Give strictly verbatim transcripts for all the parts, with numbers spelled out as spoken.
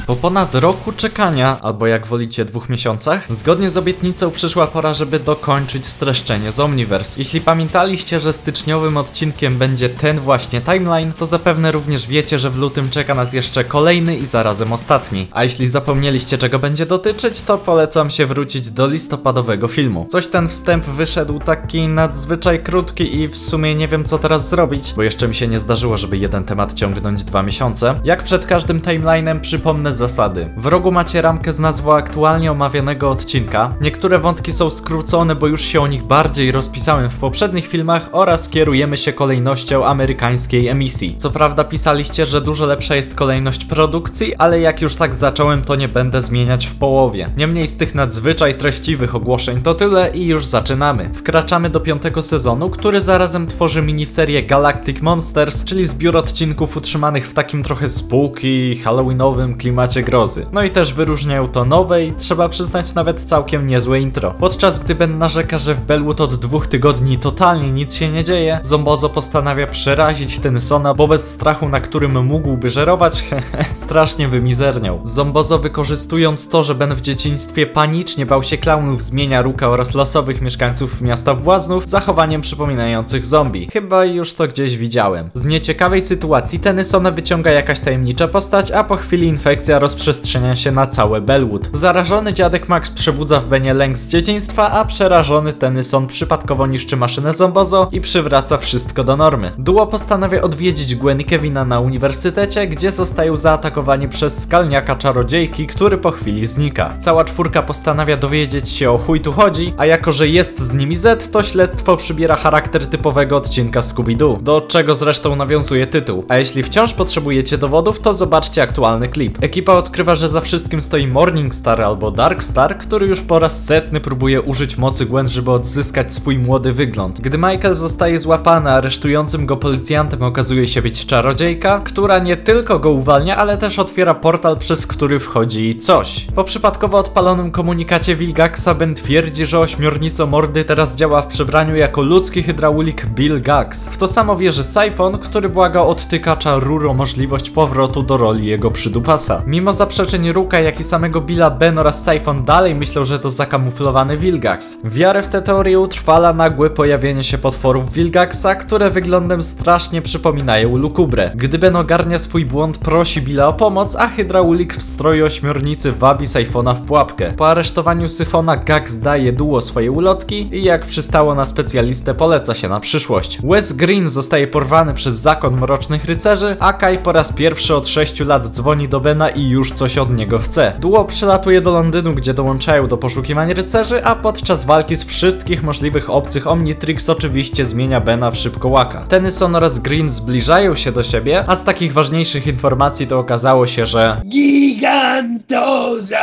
Po ponad roku czekania, albo jak wolicie dwóch miesiącach, zgodnie z obietnicą przyszła pora, żeby dokończyć streszczenie z Omniverse. Jeśli pamiętaliście, że styczniowym odcinkiem będzie ten właśnie timeline, to zapewne również wiecie, że w lutym czeka nas jeszcze kolejny i zarazem ostatni. A jeśli zapomnieliście, czego będzie dotyczyć, to polecam się wrócić do listopadowego filmu. Coś ten wstęp wyszedł taki nadzwyczaj krótki i w sumie nie wiem, co teraz zrobić, bo jeszcze mi się nie zdarzyło, żeby jeden temat ciągnąć dwa miesiące. Jak przed każdym timeline'em przypomnę zasady. W rogu macie ramkę z nazwą aktualnie omawianego odcinka. Niektóre wątki są skrócone, bo już się o nich bardziej rozpisałem w poprzednich filmach oraz kierujemy się kolejnością amerykańskiej emisji. Co prawda pisaliście, że dużo lepsza jest kolejność produkcji, ale jak już tak zacząłem, to nie będę zmieniać w połowie. Niemniej z tych nadzwyczaj treściwych ogłoszeń to tyle i już zaczynamy. Wkraczamy do piątego sezonu, który zarazem tworzy miniserię Galactic Monsters, czyli zbiór odcinków utrzymanych w takim trochę spooky, halloweenowym klimacie grozy. No i też wyróżniają to nowe i trzeba przyznać nawet całkiem niezłe intro. Podczas gdy Ben narzeka, że w Bellwood od dwóch tygodni totalnie nic się nie dzieje, Zombozo postanawia przerazić Tennysona, bo bez strachu, na którym mógłby żerować, hehe, strasznie wymizerniał. Zombozo, wykorzystując to, że Ben w dzieciństwie panicznie bał się klaunów, zmienia Rooka oraz losowych mieszkańców miasta w błaznów zachowaniem przypominających zombie. Chyba już to gdzieś widziałem. Z nieciekawej sytuacji Tennysona wyciąga jakaś tajemnicza postać, a po chwili infekcja rozprzestrzenia się na całe Bellwood. Zarażony dziadek Max przebudza w Benie lęk z dzieciństwa, a przerażony Tennyson przypadkowo niszczy maszynę Zombozo i przywraca wszystko do normy. Duo postanawia odwiedzić Gwen i Kevina na uniwersytecie, gdzie zostają zaatakowani przez skalniaka czarodziejki, który po chwili znika. Cała czwórka postanawia dowiedzieć się, o chuj tu chodzi, a jako że jest z nimi Z, to śledztwo przybiera charakter typowego odcinka Scooby-Doo, do czego zresztą nawiązuje tytuł. A jeśli wciąż potrzebujecie dowodów, to zobaczcie aktualny klip. Ekipa odkrywa, że za wszystkim stoi Morningstar albo Darkstar, który już po raz setny próbuje użyć mocy Gwen, żeby odzyskać swój młody wygląd. Gdy Michael zostaje złapany, aresztującym go policjantem okazuje się być czarodziejka, która nie tylko go uwalnia, ale też otwiera portal, przez który wchodzi coś. Po przypadkowo odpalonym komunikacie Vilgaxa Ben twierdzi, że ośmiornico mordy teraz działa w przebraniu jako ludzki hydraulik Bill Gax. W to samo wierzy Syphon, który błaga odtykacza Rur o możliwość powrotu do roli jego przydupasa. Mimo zaprzeczeń Rooka, jak i samego Billa, Ben oraz Syphon dalej myślą, że to zakamuflowany Vilgax. Wiarę w tę teorię utrwala nagłe pojawienie się potworów Vilgaxa, które wyglądem strasznie przypominają lukubrę. Gdy Ben ogarnia swój błąd, prosi Billa o pomoc, a hydraulik w stroju ośmiornicy wabi Syphona w pułapkę. Po aresztowaniu Syphona Gax daje duo swoje ulotki i jak przystało na specjalistę poleca się na przyszłość. Wes Green zostaje porwany przez zakon Mrocznych Rycerzy, a Kai po raz pierwszy od sześciu lat dzwoni do Bena i już coś od niego chce. Duo przylatuje do Londynu, gdzie dołączają do poszukiwań rycerzy, a podczas walki z wszystkich możliwych obcych Omnitrix oczywiście zmienia Bena w szybkołaka. Tennyson oraz Green zbliżają się do siebie, a z takich ważniejszych informacji to okazało się, że Gigantoza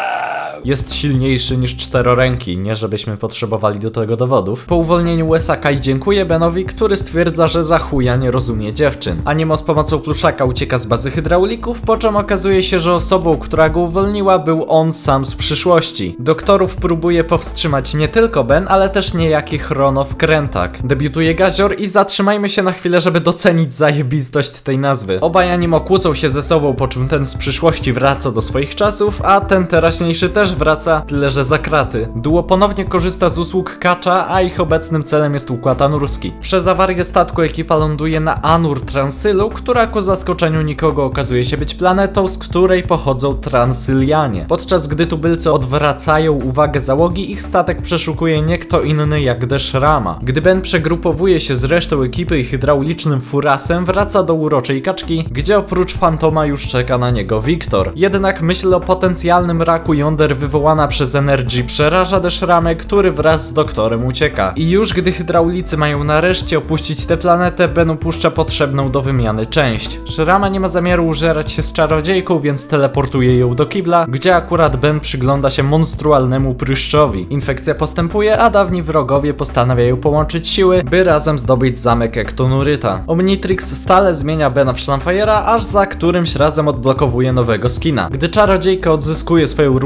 jest silniejszy niż czteroręki, nie żebyśmy potrzebowali do tego dowodów. Po uwolnieniu Wesa Kai dziękuję Benowi, który stwierdza, że za chuja nie rozumie dziewczyn. Animo z pomocą pluszaka ucieka z bazy hydraulików, po czym okazuje się, że osobą, która go uwolniła, był on sam z przyszłości. Doktorów próbuje powstrzymać nie tylko Ben, ale też niejaki Chrono Wkrętak. Debiutuje Gazior i zatrzymajmy się na chwilę, żeby docenić zajebistość tej nazwy. Obaj Animo kłócą się ze sobą, po czym ten z przyszłości wraca do swoich czasów, a ten teraźniejszy też wraca, tyle że za kraty. Duo ponownie korzysta z usług Kacza, a ich obecnym celem jest układ anurski. Przez awarię statku ekipa ląduje na Anur Transylu, która ku zaskoczeniu nikogo okazuje się być planetą, z której pochodzą Transylianie. Podczas gdy tubylcy odwracają uwagę załogi, ich statek przeszukuje nie kto inny jak Deshrama. Gdy Ben przegrupowuje się z resztą ekipy i hydraulicznym furasem, wraca do uroczej kaczki, gdzie oprócz Fantoma już czeka na niego Wiktor. Jednak myśl o potencjalnym raku jąder wywołana przez Energy przeraża Deshramę, który wraz z doktorem ucieka. I już gdy hydraulicy mają nareszcie opuścić tę planetę, Ben upuszcza potrzebną do wymiany część. Shirama nie ma zamiaru użerać się z czarodziejką, więc teleportuje ją do kibla, gdzie akurat Ben przygląda się monstrualnemu pryszczowi. Infekcja postępuje, a dawni wrogowie postanawiają połączyć siły, by razem zdobyć zamek Ektonuryta. Omnitrix stale zmienia Bena w Schlamfajera, aż za którymś razem odblokowuje nowego skina. Gdy czarodziejka odzyskuje swoją runę z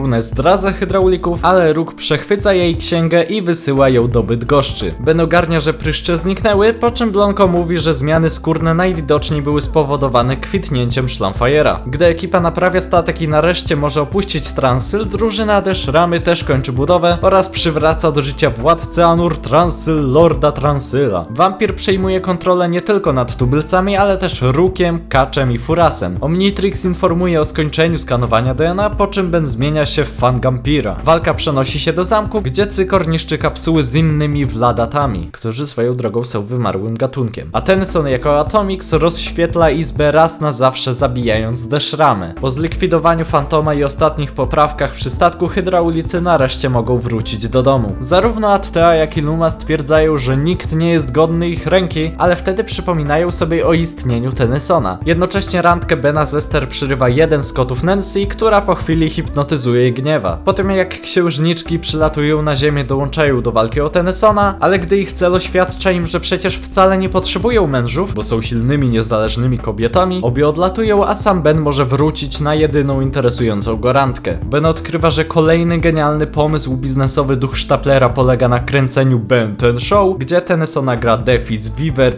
zdradza hydraulików, ale Rook przechwyca jej księgę i wysyła ją do Bydgoszczy. Ben ogarnia, że pryszcze zniknęły, po czym Blanco mówi, że zmiany skórne najwidoczniej były spowodowane kwitnięciem Schlamfajera. Gdy ekipa naprawia statek i nareszcie może opuścić Transyl, drużyna de Szramy też kończy budowę oraz przywraca do życia władcę Anur Transyl, Lorda Transyla. Wampir przejmuje kontrolę nie tylko nad tubylcami, ale też Rookiem, Kaczem i Furasem. Omnitrix informuje o skończeniu skanowania D N A, po czym Ben zmienia się w Fangampira. Walka przenosi się do zamku, gdzie Cykor niszczy kapsuły z innymi Vladatami, którzy swoją drogą są wymarłym gatunkiem. A Tennyson jako Atomix rozświetla izbę raz na zawsze, zabijając de Szramy. Po zlikwidowaniu Fantoma i ostatnich poprawkach przy statku, hydraulicy nareszcie mogą wrócić do domu. Zarówno Attea, jak i Luma stwierdzają, że nikt nie jest godny ich ręki, ale wtedy przypominają sobie o istnieniu Tennysona. Jednocześnie randkę Bena z Esther przyrywa jeden z kotów Nancy, która po chwili hipnotyzuje jej gniewa. Po tym jak księżniczki przylatują na ziemię, dołączają do walki o Tennysona, ale gdy ich cel oświadcza im, że przecież wcale nie potrzebują mężów, bo są silnymi, niezależnymi kobietami, obie odlatują, a sam Ben może wrócić na jedyną interesującą go randkę. Ben odkrywa, że kolejny genialny pomysł biznesowy duch Sztaplera polega na kręceniu Ben Ten Show, gdzie Tennysona gra Defis, Viver,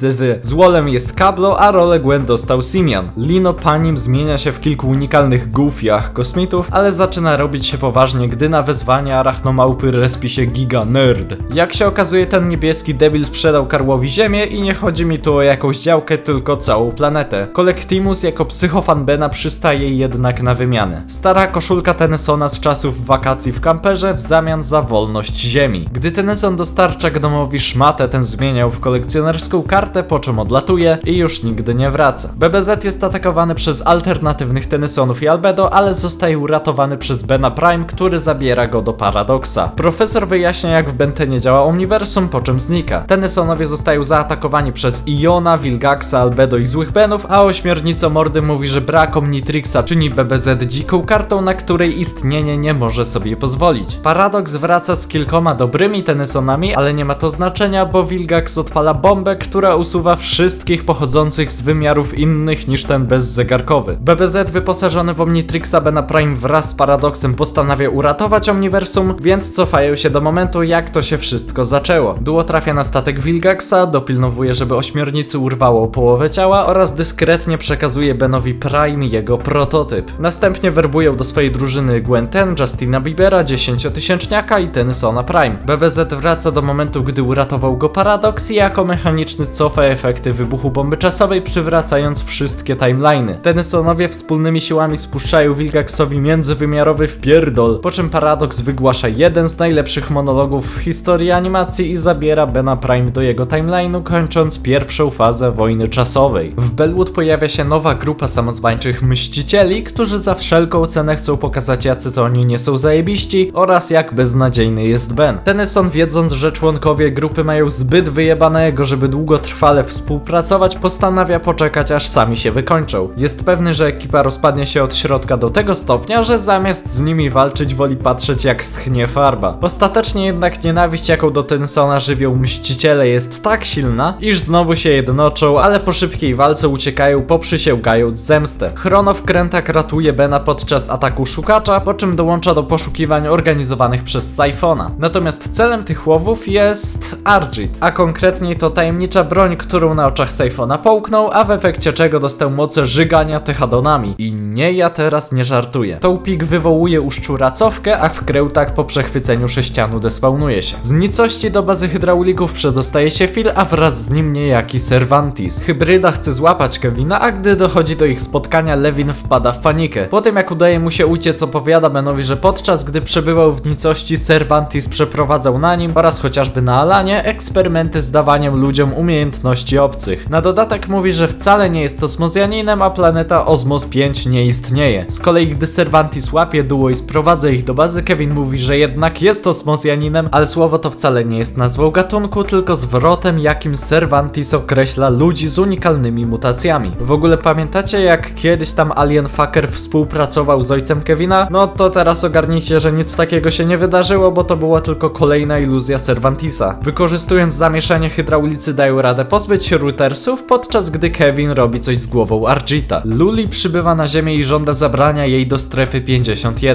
z Wallem jest Kablo, a rolę Gwen dostał Simian. Lino Panim zmienia się w kilku unikalnych goofiach kosmitów, ale zaczyna robić się poważnie, gdy na wezwanie arachnomałpy respi się Giga Nerd. Jak się okazuje, ten niebieski debil sprzedał Karłowi ziemię i nie chodzi mi tu o jakąś działkę, tylko całą planetę. Collectimus jako psychofan Bena przystaje jednak na wymianę. Stara koszulka Tennysona z czasów wakacji w kamperze w zamian za wolność ziemi. Gdy Tennyson dostarcza gnomowi szmatę, ten zmieniał w kolekcjonerską kartę, po czym odlatuje i już nigdy nie wraca. B B Z jest atakowany przez alternatywnych Tennysonów i Albedo, ale zostaje uratowany przez Bena Prime, który zabiera go do Paradoksa. Profesor wyjaśnia, jak w Bentenie działa Omniversum, po czym znika. Tennysonowie zostają zaatakowani przez Iona, Vilgaxa, Albedo i złych Benów, a ośmiornicomordy mówi, że brak Omnitrixa czyni B B Z dziką kartą, na której istnienie nie może sobie pozwolić. Paradoks wraca z kilkoma dobrymi Tennysonami, ale nie ma to znaczenia, bo Vilgax odpala bombę, która usuwa wszystkich pochodzących z wymiarów innych niż ten bezzegarkowy. B B Z wyposażony w Omnitrixa Bena Prime wraz z Paradoksem postanawia uratować Omniversum, więc cofają się do momentu, jak to się wszystko zaczęło. Duo trafia na statek Vilgaxa, dopilnowuje, żeby ośmiornicy urwało połowę ciała oraz dyskretnie przekazuje Benowi Prime jego prototyp. Następnie werbują do swojej drużyny Gwen Ten, Justina Biebera, dziesięciotysięczniaka i Tennysona Prime. B B Z wraca do momentu, gdy uratował go Paradoks i jako mechaniczny cofa efekty wybuchu bomby czasowej, przywracając wszystkie timeliny. Tennysonowie wspólnymi siłami spuszczają Vilgaxowi międzywymiarowy wpierdol, po czym Paradoks wygłasza jeden z najlepszych monologów w historii animacji i zabiera Bena Prime do jego timeline'u, kończąc pierwszą fazę wojny czasowej. W Bellwood pojawia się nowa grupa samozwańczych mścicieli, którzy za wszelką cenę chcą pokazać, jacy to oni nie są zajebiści oraz jak beznadziejny jest Ben. Tennyson, wiedząc, że członkowie grupy mają zbyt wyjebanego, żeby długotrwale współpracować, postanawia poczekać, aż sami się wykończą. Jest pewny, że ekipa rozpadnie się od środka do tego stopnia, że zamiast z nimi walczyć, woli patrzeć, jak schnie farba. Ostatecznie jednak nienawiść, jaką do Tennysona żywią mściciele, jest tak silna, iż znowu się jednoczą, ale po szybkiej walce uciekają, poprzysięgając zemstę. Chrono wkrętak ratuje Bena podczas ataku szukacza, po czym dołącza do poszukiwań organizowanych przez Syphona. Natomiast celem tych łowów jest Argit, a konkretniej to tajemnicza broń, którą na oczach Syphona połknął, a w efekcie czego dostał moce żygania techadonami. I nie, ja teraz nie żartuję. Tołpik wywołuje u szczura cofkę, a w krełtak po przechwyceniu sześcianu despawnuje się. Z nicości do bazy hydraulików przedostaje się Phil, a wraz z nim niejaki Cervantes. Hybryda chce złapać Kevina, a gdy dochodzi do ich spotkania, Levin wpada w panikę. Po tym jak udaje mu się uciec, opowiada Benowi, że podczas gdy przebywał w nicości, Cervantes przeprowadzał na nim oraz chociażby na Alanie eksperymenty z dawaniem ludziom umiejętności obcych. Na dodatek mówi, że wcale nie jest osmozjaninem, a planeta Osmos pięć nie istnieje. Z kolei gdy Cervantes łapie duo i sprowadza ich do bazy, Kevin mówi, że jednak jest osmozjaninem, ale słowo to wcale nie jest nazwą gatunku, tylko zwrotem, jakim Cervantes określa ludzi z unikalnymi mutacjami. W ogóle pamiętacie, jak kiedyś tam Alien Fucker współpracował z ojcem Kevina? No to teraz ogarnijcie, że nic takiego się nie wydarzyło, bo to była tylko kolejna iluzja Cervantesa. Wykorzystując zamieszanie, hydraulicy dają radę pozbyć się Reutersów, podczas gdy Kevin robi coś z głową Argita. Luli przybywa na ziemię i żąda zabrania jej do strefy pięćdziesiąt jeden.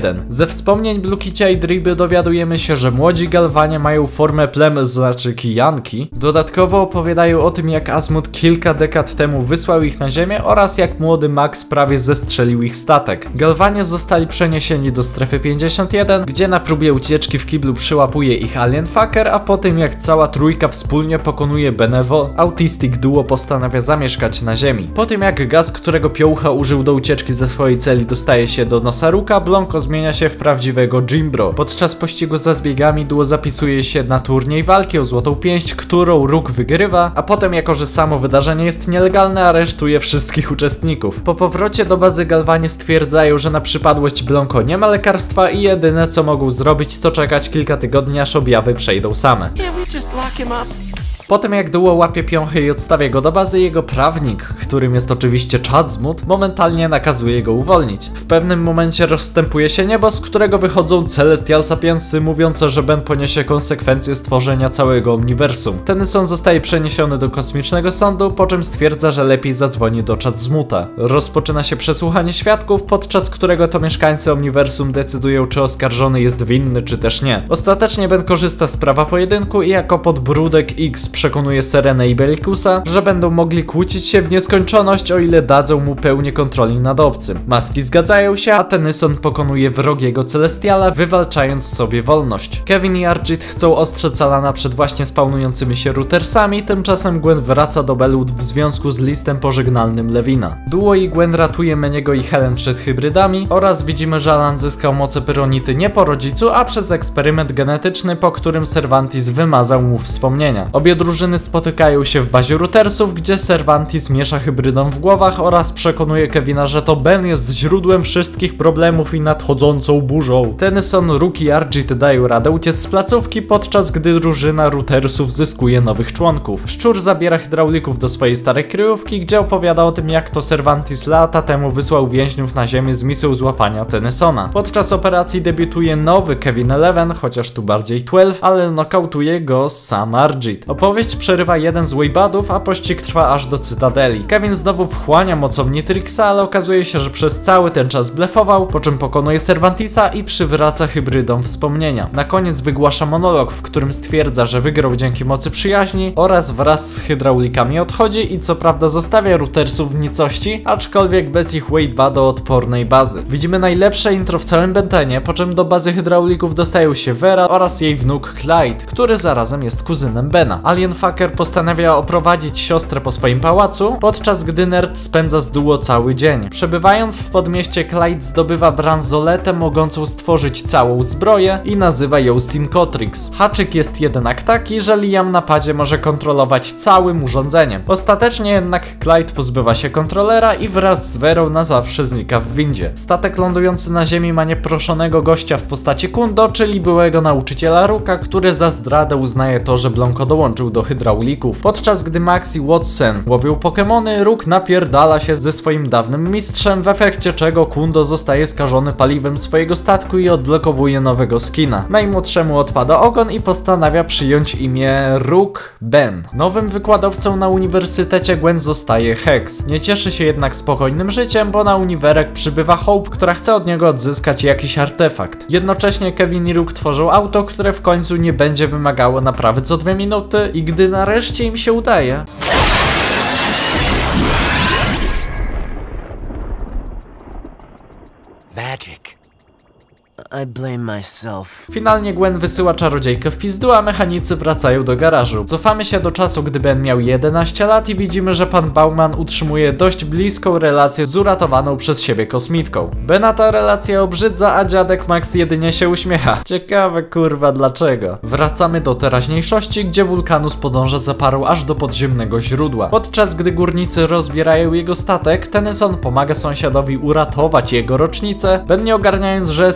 jeden. Ze wspomnień Bluekicia i Driby dowiadujemy się, że młodzi Galvanie mają formę plem, znaczy kijanki. Dodatkowo opowiadają o tym, jak Asmund kilka dekad temu wysłał ich na ziemię oraz jak młody Max prawie zestrzelił ich statek. Galvanie zostali przeniesieni do strefy pięćdziesiąt jeden, gdzie na próbie ucieczki w kiblu przyłapuje ich Alien Fucker, a po tym jak cała trójka wspólnie pokonuje Benevo, Autistic Duo postanawia zamieszkać na ziemi. Po tym jak gaz, którego Piołcha użył do ucieczki ze swojej celi, dostaje się do nosa Rooka, Blanco zmienia się w prawdziwego Jimbro. Podczas pościgu za zbiegami duo zapisuje się na turniej walki o złotą pięść, którą Rook wygrywa, a potem, jako że samo wydarzenie jest nielegalne, aresztuje wszystkich uczestników. Po powrocie do bazy Galvanie stwierdzają, że na przypadłość Blanco nie ma lekarstwa i jedyne co mogą zrobić, to czekać kilka tygodni, aż objawy przejdą same. Potem jak duo łapie Pionchy i odstawia go do bazy, jego prawnik, którym jest oczywiście Chadzmut, momentalnie nakazuje go uwolnić. W pewnym momencie rozstępuje się niebo, z którego wychodzą Celestial Sapiensy, mówiące, że Ben poniesie konsekwencje stworzenia całego Omniversum. Tennyson zostaje przeniesiony do kosmicznego sądu, po czym stwierdza, że lepiej zadzwoni do Chadzmuta. Rozpoczyna się przesłuchanie świadków, podczas którego to mieszkańcy Omniversum decydują, czy oskarżony jest winny, czy też nie. Ostatecznie Ben korzysta z prawa pojedynku i jako podbródek X przekonuje Serenę i Bellikusa, że będą mogli kłócić się w nieskończoność, o ile dadzą mu pełnię kontroli nad obcym. Maski zgadzają się, a Tennyson pokonuje wrogiego Celestiala, wywalczając sobie wolność. Kevin i Argit chcą ostrzec Alana przed właśnie spawnującymi się routersami, tymczasem Gwen wraca do Belwood w związku z listem pożegnalnym Levina. Duo i Gwen ratuje Meniego i Helen przed hybrydami oraz widzimy, że Alan zyskał moce pyronity nie po rodzicu, a przez eksperyment genetyczny, po którym Cervantes wymazał mu wspomnienia. Obie drużyny spotykają się w bazie routersów, gdzie Cervantes miesza hybrydom w głowach oraz przekonuje Kevina, że to Ben jest źródłem wszystkich problemów i nadchodzącą burzą. Tennyson, Rook i Argit dają radę uciec z placówki, podczas gdy drużyna routersów zyskuje nowych członków. Szczur zabiera hydraulików do swojej starej kryjówki, gdzie opowiada o tym, jak to Cervantes lata temu wysłał więźniów na ziemię z misją złapania Tennysona. Podczas operacji debiutuje nowy Kevin Eleven, chociaż tu bardziej dwanaście, ale nokautuje go sam Argit. Opowieść przerywa jeden z Waybadów, a pościg trwa aż do Cytadeli. Kevin znowu wchłania moc Omnitrixa, ale okazuje się, że przez cały ten czas blefował, po czym pokonuje Cervantesa i przywraca hybrydom wspomnienia. Na koniec wygłasza monolog, w którym stwierdza, że wygrał dzięki mocy przyjaźni oraz wraz z hydraulikami odchodzi i co prawda zostawia routersów w nicości, aczkolwiek bez ich Waybado-odpornej bazy. Widzimy najlepsze intro w całym Bentenie, po czym do bazy hydraulików dostają się Vera oraz jej wnuk Clyde, który zarazem jest kuzynem Bena. Alien Fucker postanawia oprowadzić siostrę po swoim pałacu, podczas gdy nerd spędza z duo cały dzień. Przebywając w podmieście, Clyde zdobywa bransoletę mogącą stworzyć całą zbroję i nazywa ją Syncotrix. Haczyk jest jednak taki, że Liam na padzie może kontrolować całym urządzeniem. Ostatecznie jednak Clyde pozbywa się kontrolera i wraz z Verą na zawsze znika w windzie. Statek lądujący na ziemi ma nieproszonego gościa w postaci Kundo, czyli byłego nauczyciela Rooka, który za zdradę uznaje to, że Blanco dołączył do hydraulików. Podczas gdy Max i Watson łowią Pokemony, Rook napierdala się ze swoim dawnym mistrzem, w efekcie czego Kundo zostaje skażony paliwem swojego statku i odblokowuje nowego skina. Najmłodszemu odpada ogon i postanawia przyjąć imię Rook Ben. Nowym wykładowcą na uniwersytecie Gwen zostaje Hex. Nie cieszy się jednak spokojnym życiem, bo na uniwerek przybywa Hope, która chce od niego odzyskać jakiś artefakt. Jednocześnie Kevin i Rook tworzą auto, które w końcu nie będzie wymagało naprawy co dwie minuty i gdy nareszcie im się udaje... Magic. I blame myself. Finalnie Gwen wysyła czarodziejkę w pizdu, a mechanicy wracają do garażu. Cofamy się do czasu, gdy Ben miał jedenaście lat i widzimy, że pan Bauman utrzymuje dość bliską relację z uratowaną przez siebie kosmitką. Bena ta relacja obrzydza, a dziadek Max jedynie się uśmiecha. Ciekawe kurwa dlaczego. Wracamy do teraźniejszości, gdzie Vulcanus podąża za parą aż do podziemnego źródła. Podczas gdy górnicy rozbierają jego statek, Tennyson pomaga sąsiadowi uratować jego rocznicę. Ben, nie ogarniając, że Esther zaprosiła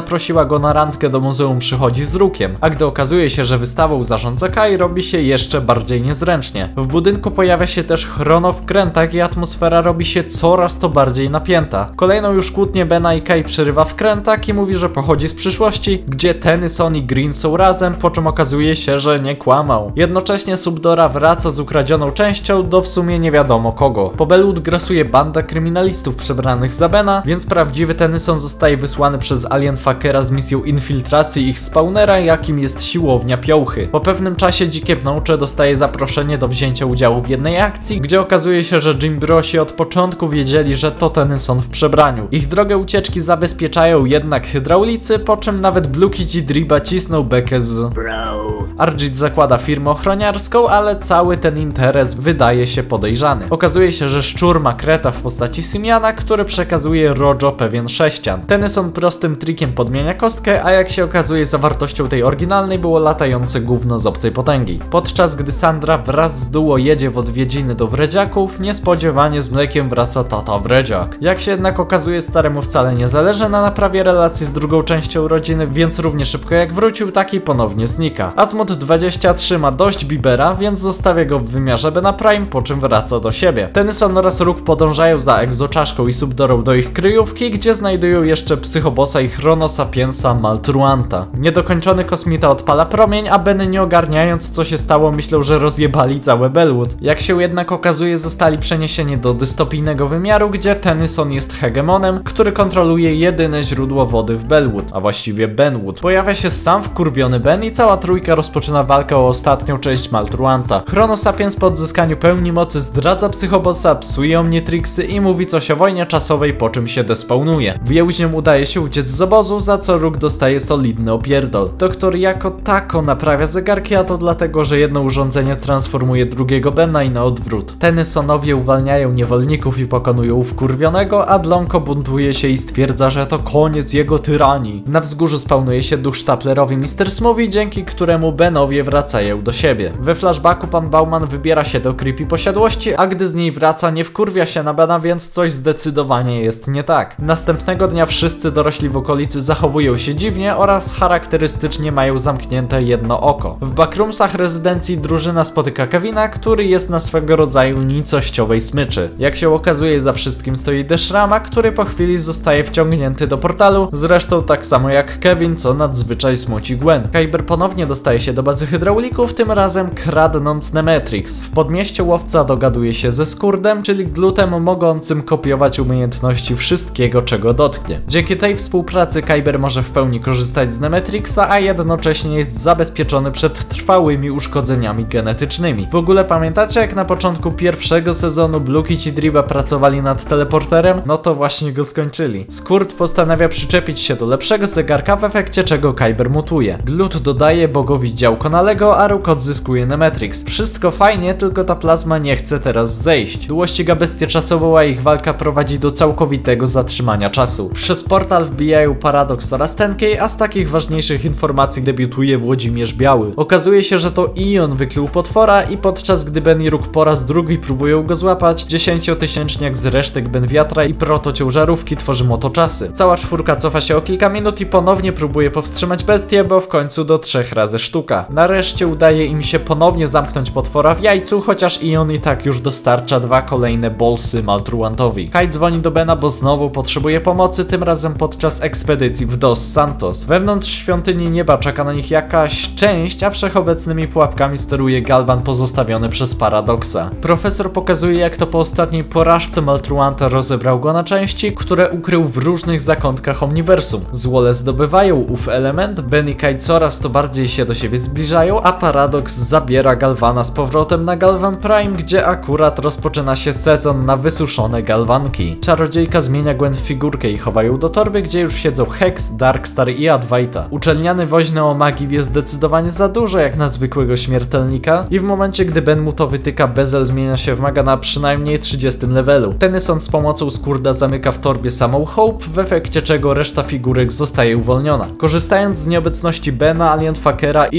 zaprosiła go na randkę do muzeum, przychodzi z Rookiem, a gdy okazuje się, że wystawą zarządza Kai, robi się jeszcze bardziej niezręcznie. W budynku pojawia się też chrono w krętach i atmosfera robi się coraz to bardziej napięta. Kolejną już kłótnię Bena i Kai przerywa w krętach i mówi, że pochodzi z przyszłości, gdzie Tennyson i Green są razem, po czym okazuje się, że nie kłamał. Jednocześnie Subdora wraca z ukradzioną częścią do w sumie nie wiadomo kogo. Po Bellwood grasuje banda kryminalistów przebranych za Bena, więc prawdziwy Tennyson zostaje wysłany przez Alien Fuckera z misją infiltracji ich spawnera, jakim jest siłownia Piołchy. Po pewnym czasie Dzikie Pnącze dostaje zaproszenie do wzięcia udziału w jednej akcji, gdzie okazuje się, że Jim Brosi od początku wiedzieli, że to Tennyson w przebraniu. Ich drogę ucieczki zabezpieczają jednak hydraulicy, po czym nawet Blue Kitty Driba cisnął bekę z... Bro. Argit zakłada firmę ochroniarską, ale cały ten interes wydaje się podejrzany. Okazuje się, że szczur ma kreta w postaci Simiana, który przekazuje Rojo pewien sześcian. Tennyson prostym trikiem podmienia kostkę, a jak się okazuje, zawartością tej oryginalnej było latające gówno z obcej potęgi. Podczas gdy Sandra wraz z duo jedzie w odwiedziny do Wredziaków, niespodziewanie z mlekiem wraca tata Wredziak. Jak się jednak okazuje, staremu wcale nie zależy na naprawie relacji z drugą częścią rodziny, więc równie szybko jak wrócił, taki ponownie znika. Azmut dwadzieścia trzy ma dość Bibera, więc zostawia go w wymiarze Bena Prime, po czym wraca do siebie. Tennyson oraz Rook podążają za Egzoczaszką i Subdorą do ich kryjówki, gdzie znajdują jeszcze psychobossa i Chronosapiensa Maltruanta. Niedokończony kosmita odpala promień, a Ben, nie ogarniając co się stało, myślał, że rozjebali całe Bellwood. Jak się jednak okazuje, zostali przeniesieni do dystopijnego wymiaru, gdzie Tennyson jest hegemonem, który kontroluje jedyne źródło wody w Bellwood, a właściwie Benwood. Pojawia się sam wkurwiony Ben i cała trójka rozpoczyna walkę o ostatnią część Maltruanta. Chronosapiens po odzyskaniu pełni mocy zdradza psychobossa, psuje Omnitrixy i mówi coś o wojnie czasowej, po czym się despawnuje. Więźniom udaje się uciec z obozu, za co Rook dostaje solidny opierdol. Doktor jako tako naprawia zegarki, a to dlatego, że jedno urządzenie transformuje drugiego Bena i na odwrót. Tennysonowie uwalniają niewolników i pokonują wkurwionego, a Blanco buntuje się i stwierdza, że to koniec jego tyranii. Na wzgórzu spawnuje się duch Staplerowi mister Smoothie, dzięki któremu Benowie wracają do siebie. We flashbacku pan Bauman wybiera się do creepy posiadłości, a gdy z niej wraca, nie wkurwia się na Bena, więc coś zdecydowanie jest nie tak. Następnego dnia wszyscy dorośli w okolicy zachowują się dziwnie oraz charakterystycznie mają zamknięte jedno oko. W backroomsach rezydencji drużyna spotyka Kevina, który jest na swego rodzaju nicościowej smyczy. Jak się okazuje, za wszystkim stoi Deshrama, który po chwili zostaje wciągnięty do portalu, zresztą tak samo jak Kevin, co nadzwyczaj smuci Gwen. Kyber ponownie dostaje się do bazy hydraulików, tym razem kradnąc Nemetrix. W podmieście łowca dogaduje się ze Skurdem, czyli glutem mogącym kopiować umiejętności wszystkiego, czego dotknie. Dzięki tej współpracy Kyber może w pełni korzystać z Nemetrixa, a jednocześnie jest zabezpieczony przed trwałymi uszkodzeniami genetycznymi. W ogóle pamiętacie, jak na początku pierwszego sezonu Blue Kitty Driba pracowali nad teleporterem? No to właśnie go skończyli. Skurd postanawia przyczepić się do lepszego zegarka, w efekcie czego Kyber mutuje. Glut dodaje bogowi działko na Lego, a Rook odzyskuje Nemetrix. Wszystko fajnie, tylko ta plazma nie chce teraz zejść. Duo ściga bestię czasową, a ich walka prowadzi do całkowitego zatrzymania czasu. Przez portal wbijają Paradox oraz Tenkej, a z takich ważniejszych informacji debiutuje Włodzimierz Biały. Okazuje się, że to Ion wykluł potwora i podczas gdy Ben i Rook po raz drugi próbują go złapać, dziesięciotysięczniak z resztek Ben Wiatra i protociążarówki tworzy motoczasy. Cała czwórka cofa się o kilka minut i ponownie próbuje powstrzymać bestię, bo w końcu do trzech razy sztuka. Nareszcie udaje im się ponownie zamknąć potwora w jajcu, chociaż Ion i tak już dostarcza dwa kolejne bolsy Maltruantowi. Kai dzwoni do Bena, bo znowu potrzebuje pomocy, tym razem podczas ekspedycji w Dos Santos. Wewnątrz świątyni nieba czeka na nich jakaś część, a wszechobecnymi pułapkami steruje Galvan pozostawiony przez Paradoxa. Profesor pokazuje, jak to po ostatniej porażce Maltruanta rozebrał go na części, które ukrył w różnych zakątkach Omniversum. Złole zdobywają ów element, Ben i Kai coraz to bardziej się do siebie zbliżają, a Paradox zabiera Galvana z powrotem na Galvan Prime, gdzie akurat rozpoczyna się sezon na wysuszone galwanki. Czarodziejka zmienia Gwen w figurkę i chowa ją do torby, gdzie już siedzą Hex, Darkstar i Adwaita. Uczelniany woźny o magii wie zdecydowanie za dużo jak na zwykłego śmiertelnika i w momencie, gdy Ben mu to wytyka, Bezel zmienia się w maga na przynajmniej trzydziestym levelu. Tennyson z pomocą Skurda zamyka w torbie samą Hope, w efekcie czego reszta figurek zostaje uwolniona. Korzystając z nieobecności Bena, Alien Fuckera i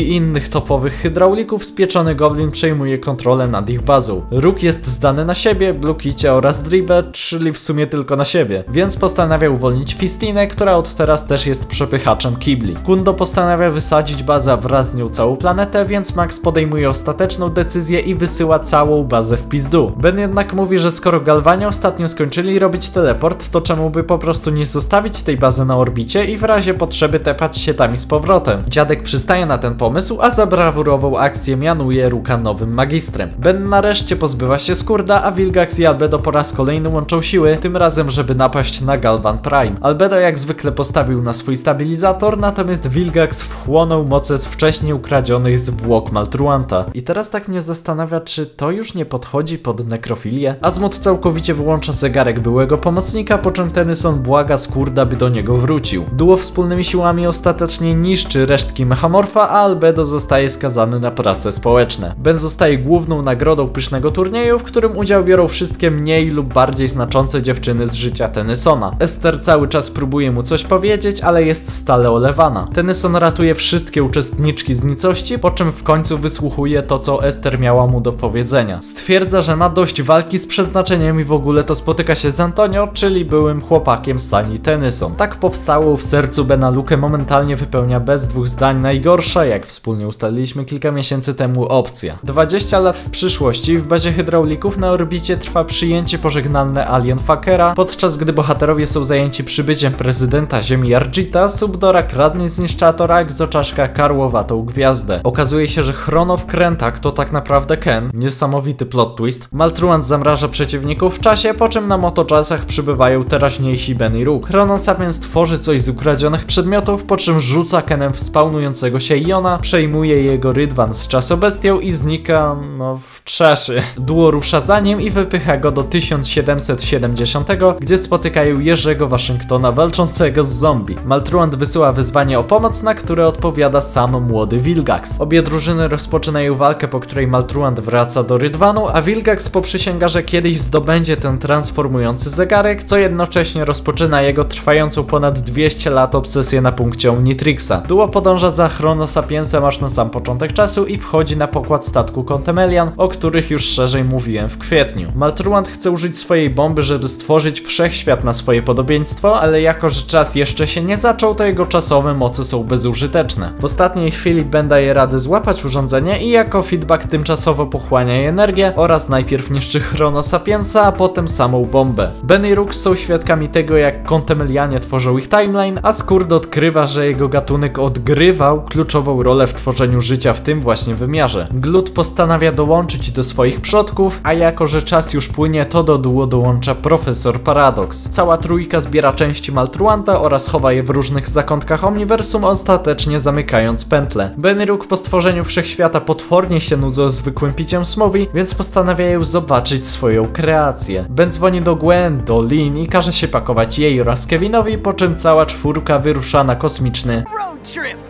i innych topowych hydraulików, spieczony Goblin przejmuje kontrolę nad ich bazą. Rook jest zdany na siebie, Blue Kitty oraz Dribę, czyli w sumie tylko na siebie, więc postanawia uwolnić Fistinę, która od teraz też jest przepychaczem kibli. Kundo postanawia wysadzić bazę, a wraz z nią całą planetę, więc Max podejmuje ostateczną decyzję i wysyła całą bazę w pizdu. Ben jednak mówi, że skoro Galvani ostatnio skończyli robić teleport, to czemu by po prostu nie zostawić tej bazy na orbicie i w razie potrzeby tepać się tam i z powrotem. Dziadek przystaje na ten pomysł, a za brawurową akcję mianuje Rooka nowym magistrem. Ben nareszcie pozbywa się Skurda, a Vilgax i Albedo po raz kolejny łączą siły, tym razem żeby napaść na Galvan Prime. Albedo jak zwykle postawił na swój stabilizator, natomiast Vilgax wchłonął moce z wcześniej ukradzionych zwłok Maltruanta. I teraz tak mnie zastanawia, czy to już nie podchodzi pod nekrofilię? Azmut całkowicie wyłącza zegarek byłego pomocnika, po czym Tennyson błaga Skurda, by do niego wrócił. Duo wspólnymi siłami ostatecznie niszczy resztki Mechamorfa, a Albedo zostaje skazany na prace społeczne. Ben zostaje główną nagrodą pysznego turnieju, w którym udział biorą wszystkie mniej lub bardziej znaczące dziewczyny z życia Tennysona. Esther cały czas próbuje mu coś powiedzieć, ale jest stale olewana. Tennyson ratuje wszystkie uczestniczki z nicości, po czym w końcu wysłuchuje to, co Esther miała mu do powiedzenia. Stwierdza, że ma dość walki z przeznaczeniem i w ogóle to spotyka się z Antonio, czyli byłym chłopakiem Sunny Tennyson. Tak powstałą w sercu Bena lukę momentalnie wypełnia bez dwóch zdań najgorsza, jak wspólnie ustaliliśmy kilka miesięcy temu, opcja. dwadzieścia lat w przyszłości w bazie hydraulików na orbicie trwa przyjęcie pożegnalne Alien Fuckera, podczas gdy bohaterowie są zajęci przybyciem prezydenta Ziemi Argita, Subdora kradnie z niszczatora, a Exoczaszka karłowatą gwiazdę. Okazuje się, że Chronowkrętak to tak naprawdę Ken. Niesamowity plot twist. Maltruant zamraża przeciwników w czasie, po czym na motoczasach przybywają teraźniejsi Ben i Rook. Chronosapiens tworzy coś z ukradzionych przedmiotów, po czym rzuca Kenem w spawnującego się Iona, przejmuje jego rydwan z czasobestią i znika, no, w czasie. Duo rusza za nim i wypycha go do tysiąc siedemset siedemdziesiątego, gdzie spotykają Jerzego Waszyngtona walczącego z zombie. Maltruant wysyła wyzwanie o pomoc, na które odpowiada sam młody Vilgax. Obie drużyny rozpoczynają walkę, po której Maltruant wraca do rydwanu, a Vilgax poprzysięga, że kiedyś zdobędzie ten transformujący zegarek, co jednocześnie rozpoczyna jego trwającą ponad dwieście lat obsesję na punkcie Omnitrixa. Duo podąża za Chronosapiensem aż na sam początek czasu i wchodzi na pokład statku Contemelian, o których już szerzej mówiłem w kwietniu. Maltruant chce użyć swojej bomby, żeby stworzyć wszechświat na swoje podobieństwo, ale jako że czas jeszcze się nie zaczął, to jego czasowe moce są bezużyteczne. W ostatniej chwili Ben daje radę złapać urządzenie i jako feedback tymczasowo pochłania jej energię oraz najpierw niszczy Chronosapiensa, a potem samą bombę. Ben i Rook są świadkami tego, jak Contemelianie tworzą ich timeline, a Skurd odkrywa, że jego gatunek odgrywał kluczową rolę w tworzeniu życia w tym właśnie wymiarze. Glut postanawia dołączyć do swoich przodków, a jako że czas już płynie, to do duo dołącza Profesor Paradox. Cała trójka zbiera części Maltruanta oraz chowa je w różnych zakątkach Omniversum, ostatecznie zamykając pętlę. Ben i Rook po stworzeniu wszechświata potwornie się nudzą zwykłym piciem smoothie, więc postanawiają zobaczyć swoją kreację. Ben dzwoni do Gwen, do Lynn i każe się pakować jej oraz Kevinowi, po czym cała czwórka wyrusza na kosmiczny road trip.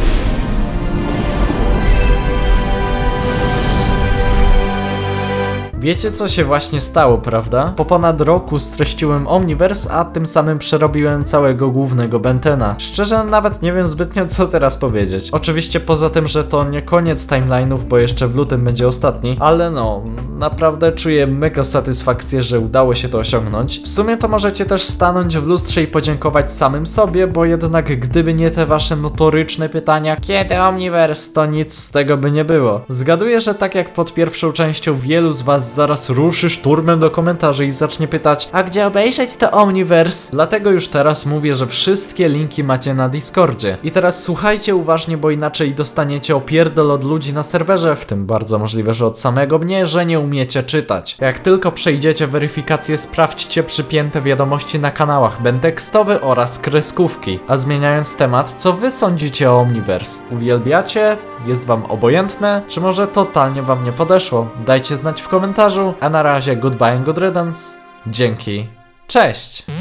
Wiecie, co się właśnie stało, prawda? Po ponad roku streściłem Omniverse, a tym samym przerobiłem całego głównego Bentena. Szczerze, nawet nie wiem zbytnio, co teraz powiedzieć. Oczywiście poza tym, że to nie koniec timeline'ów, bo jeszcze w lutym będzie ostatni, ale no, naprawdę czuję mega satysfakcję, że udało się to osiągnąć. W sumie to możecie też stanąć w lustrze i podziękować samym sobie, bo jednak gdyby nie te wasze notoryczne pytania, kiedy Omniverse, to nic z tego by nie było. Zgaduję, że tak jak pod pierwszą częścią wielu z was zaraz ruszy szturmem do komentarzy i zacznie pytać, a gdzie obejrzeć to Omniverse? Dlatego już teraz mówię, że wszystkie linki macie na Discordzie. I teraz słuchajcie uważnie, bo inaczej dostaniecie opierdol od ludzi na serwerze, w tym bardzo możliwe, że od samego mnie, że nie umiecie czytać. Jak tylko przejdziecie weryfikację, sprawdźcie przypięte wiadomości na kanałach bentekstowy oraz kreskówki. A zmieniając temat, co wy sądzicie o Omniverse? Uwielbiacie? Jest wam obojętne? Czy może totalnie wam nie podeszło? Dajcie znać w komentarzu, a na razie goodbye and good riddance. Dzięki. Cześć!